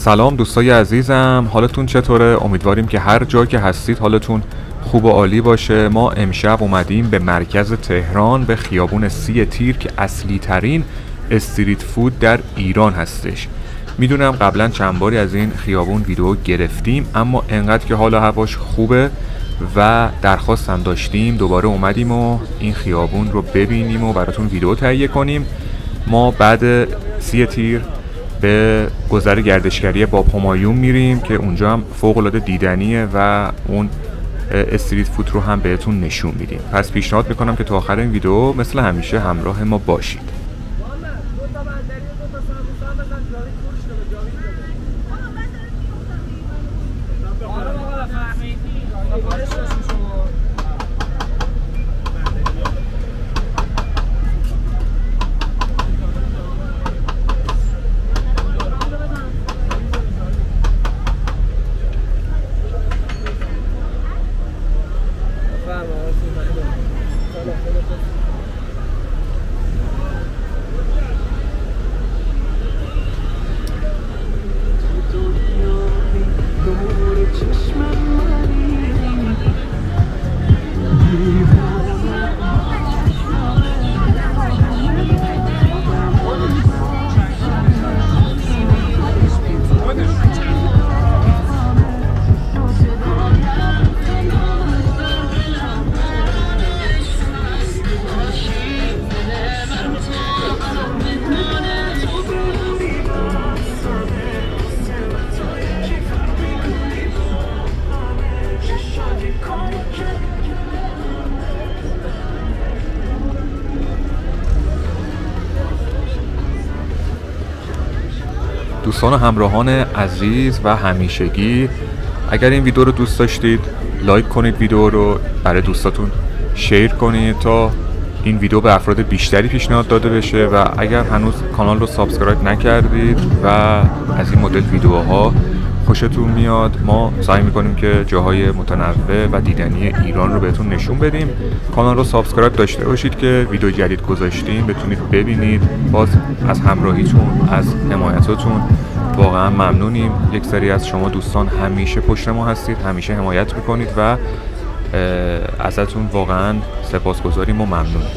سلام دوستای عزیزم، حالتون چطوره؟ امیدواریم که هر جا که هستید حالتون خوب و عالی باشه. ما امشب اومدیم به مرکز تهران، به خیابون 30 تیر که اصلی ترین استریت فود در ایران هستش. میدونم قبلا چند باری از این خیابون ویدیو گرفتیم، اما انقدر که حال و هواش خوبه و درخواستم داشتیم دوباره اومدیم و این خیابون رو ببینیم و براتون ویدیو تهیه کنیم. ما بعد 30 تیر به گذر گردشگری باب همایون میریم که اونجا هم فوق العاده دیدنیه و اون استریت فود رو هم بهتون نشون میدیم. پس پیشنهاد میکنم که تا آخر این ویدیو مثل همیشه همراه ما باشید. دوستان و همراهان عزیز و همیشگی، اگر این ویدیو رو دوست داشتید لایک کنید، ویدیو رو برای دوستاتون شیر کنید تا این ویدیو به افراد بیشتری پیشنهاد داده بشه و اگر هنوز کانال رو سابسکرایب نکردید و از این مدل ویدیوها خوشتون میاد، ما سعی میکنیم که جاهای متنوع و دیدنی ایران رو بهتون نشون بدیم. کانال رو سابسکرایب داشته باشید که ویدیو جدید گذاشتیم بتونید ببینید. باز از همراهیتون، از حمایتاتون واقعا ممنونیم. یک سری از شما دوستان همیشه پشت ما هستید، همیشه حمایت میکنید و ازتون واقعا سپاسگزاریم و ممنونیم.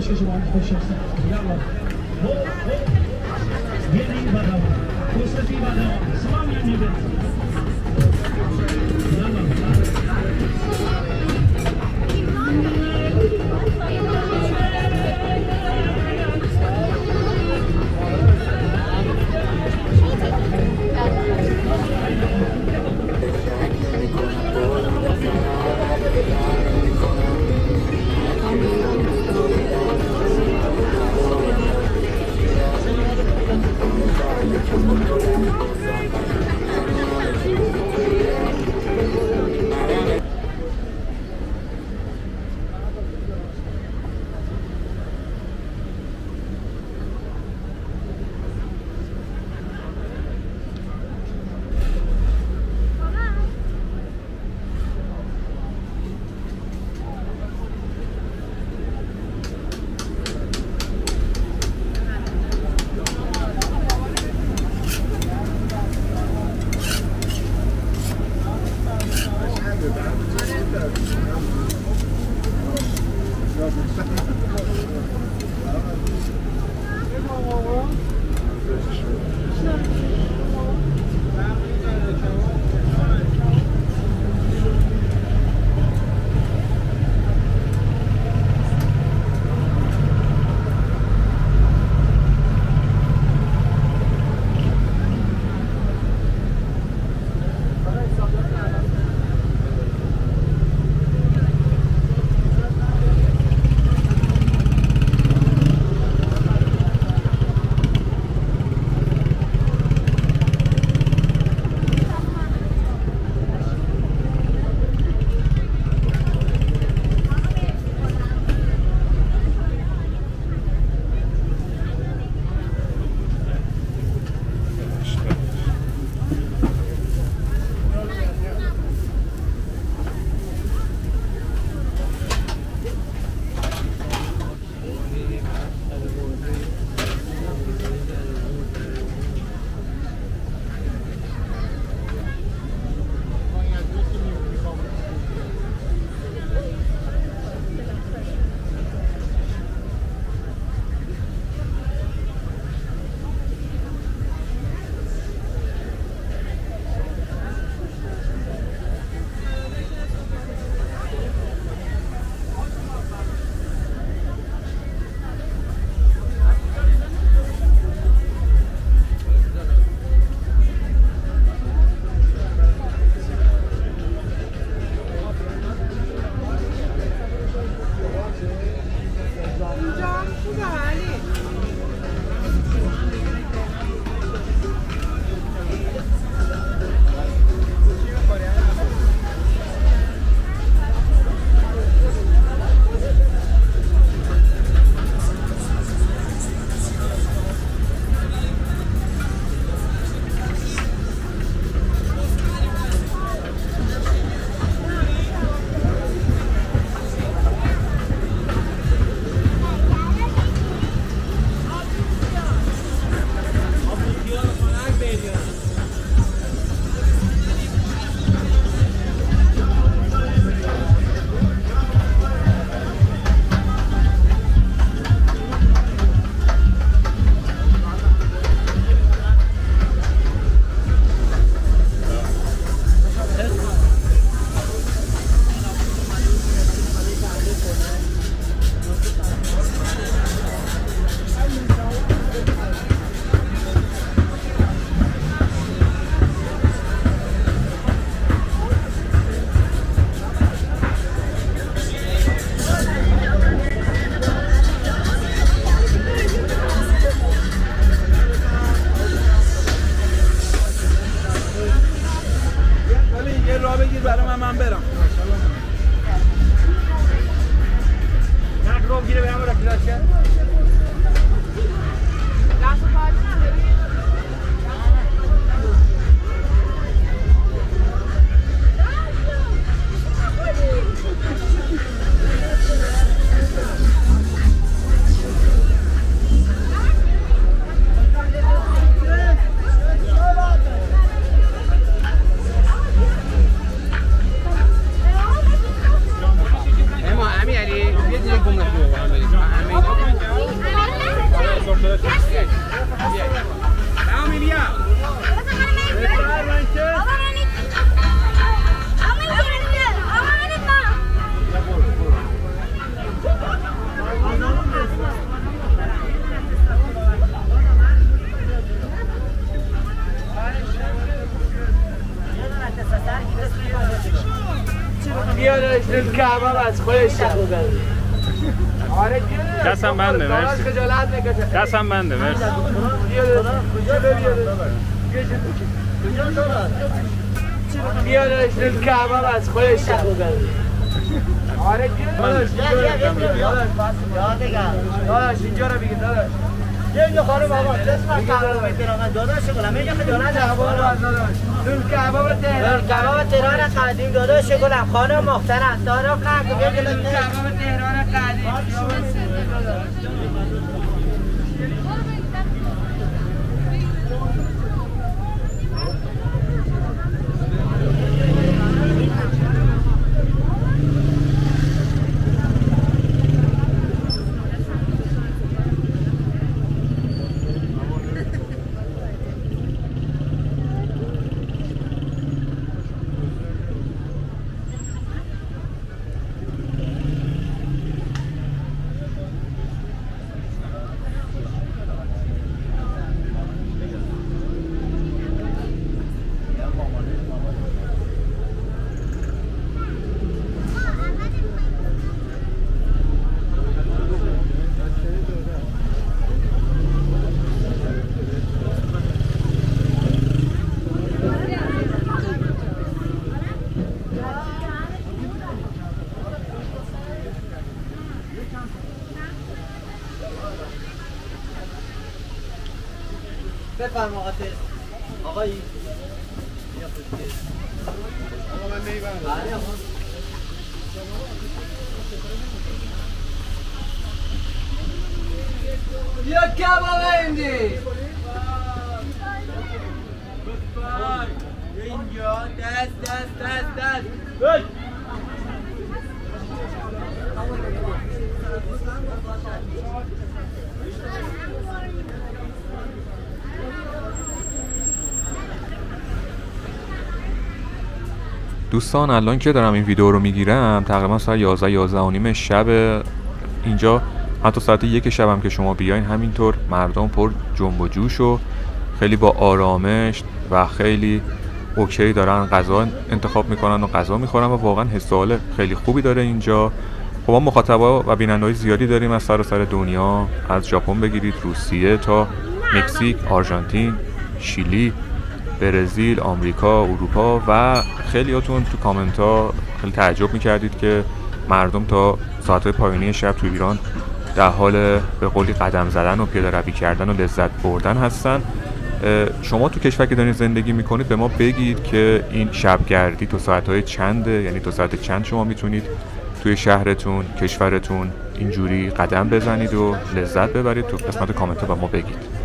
که شما خوش هستید. یالا. یعنی بالا. کوستی بالا. سلام میگه. کباب از خودش آره دستم بنده مرسی. دستم بنده مرسی. بیا داشت کباب از خودش آره داداش اینجا رو بگید داداش یه خانم آقا اسم داداش گلم یه خجالت کباب تهران قدیم داداش گلم خانم محترم تعارف نکن بیا کباب تهران قدیم بفرما آقایی آقا من میبرم بیا کباب اینجی اینجا دست دوستان الان که دارم این ویدیو رو میگیرم تقریبا ساعت 11 شب اینجا، حتی ساعت 1 شب هم که شما بیاین همینطور مردم پر جنب و جوش و خیلی با آرامش و خیلی اوکی دارن غذا انتخاب میکنن و غذا میخورن و واقعا حس و حال خیلی خوبی داره اینجا. خب ما مخاطبا و بیننده‌های زیادی داریم از سراسر دنیا، از ژاپن بگیرید، روسیه تا مکزیک، آرژانتین، شیلی، برزیل، آمریکا، اروپا و خیلیاتون تو کامنت ها خیلی تعجب میکردید که مردم تا ساعت پایانی شب تو ایران در حال به قولی قدم زدن و پیاده روی کردن و لذت بردن هستن. شما تو کشور که دارید زندگی میکنید به ما بگید که این شبگردی تو ساعتهای چنده، یعنی تو ساعت چند شما میتونید توی شهرتون، کشورتون اینجوری قدم بزنید و لذت ببرید. تو قسمت کامنت ها به ما بگید.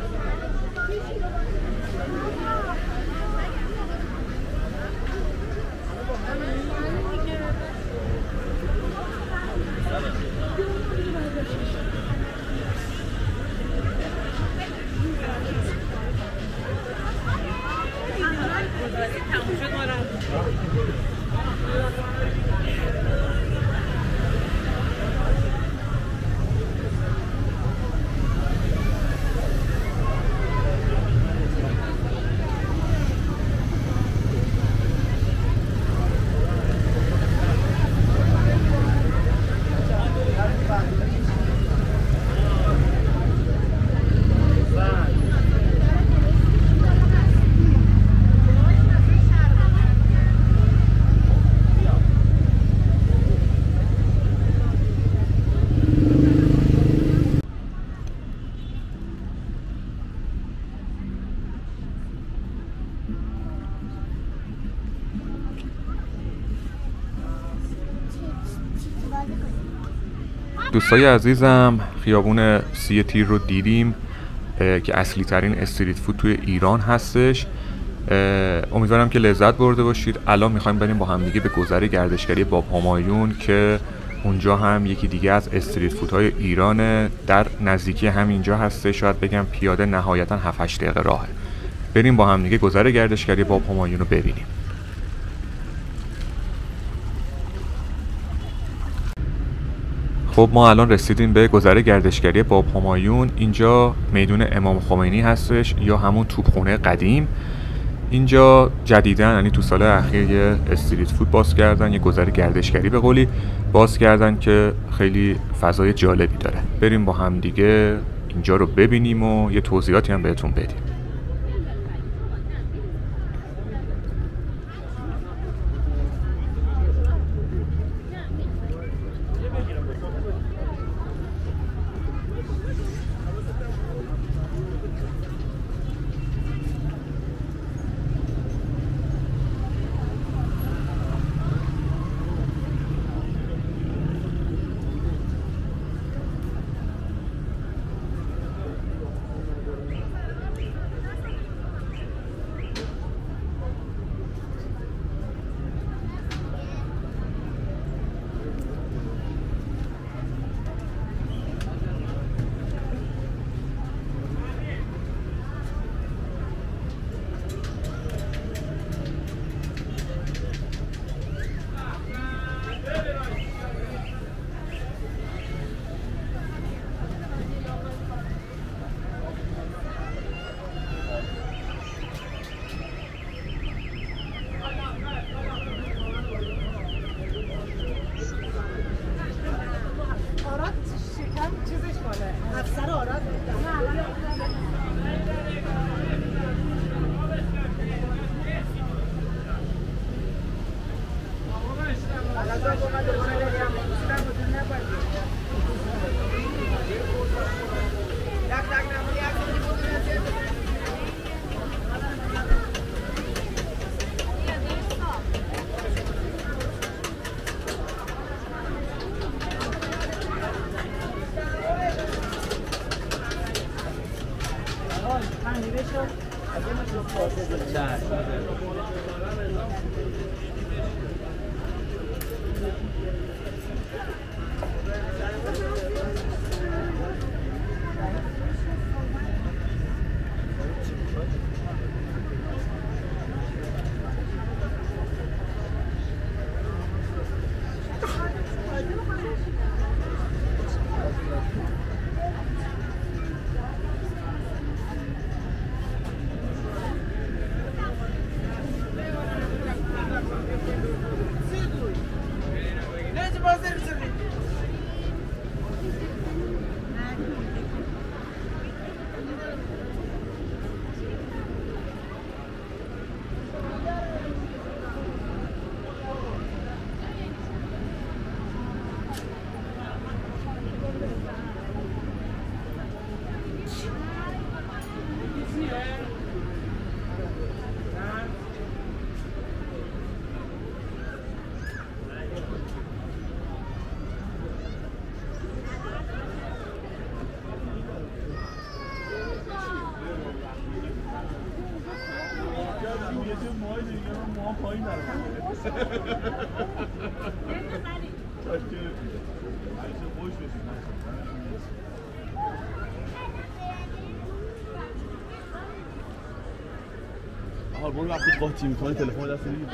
دوستای عزیزم، خیابون 30 تیر رو دیدیم که اصلی ترین استریت فود توی ایران هستش. امیدوارم که لذت برده باشید. الان میخوایم بریم با هم دیگه به گذر گردشگری باب همایون که اونجا هم یکی دیگه از استریت فودهای ایرانه، در نزدیکی همینجا هسته، شاید بگم پیاده نهایتا 7-8 دقیقه راهه. بریم با هم دیگه گذر گردشگری باب همایون رو ببینیم. خب ما الان رسیدیم به گذر گردشگری باب همایون. اینجا میدون امام خمینی هستش یا همون توپخونه قدیم. اینجا جدیدن یعنی تو سال اخیر یه استریت فود باز کردن، یه گذر گردشگری به قولی باز کردن که خیلی فضای جالبی داره. بریم با هم دیگه اینجا رو ببینیم و یه توضیحاتی هم بهتون بدیم. برو وقتی قاطی میکنه تلفن دست بگیر.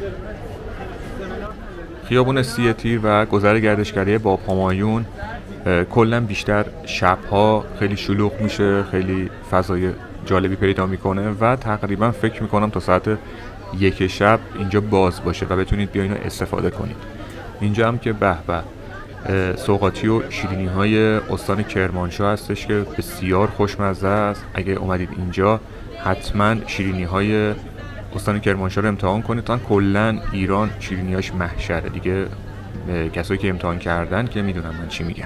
خیابون 30 تیر و گذر گردشگری باب همایون کلا بیشتر شبها خیلی شلوغ میشه، خیلی فضای جالبی پیدا میکنه و تقریبا فکر میکنم تا ساعت 1 شب اینجا باز باشه و بتونید بیاین و استفاده کنید. اینجا هم که به به سوغاتی و شیرینی های استان کرمانشاه هستش که بسیار خوشمزه است. اگه اومدید اینجا حتما شیرینی های استان کرمانشاه رو امتحان کنید، تا کلا ایران شیرینیاش محشره دیگه. کسایی که امتحان کردن که میدونن من چی میگم.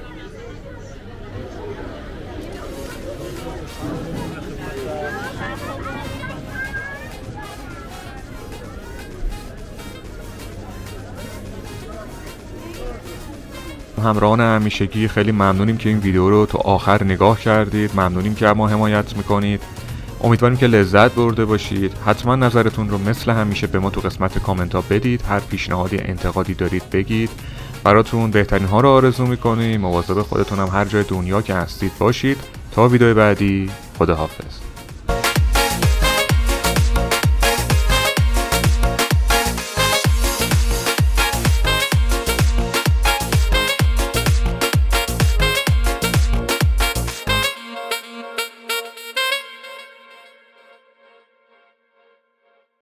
همراهان همیشگی خیلی ممنونیم که این ویدیو رو تا آخر نگاه کردید، ممنونیم که ما حمایت میکنید. امیدواریم که لذت برده باشید. حتما نظرتون رو مثل همیشه به ما تو قسمت کامنت ها بدید. هر پیشنهادی انتقادی دارید بگید. براتون بهترین ها رو آرزو میکنیم. مواظب خودتون هم هر جای دنیا که هستید باشید. تا ویدیو بعدی، خداحافظ.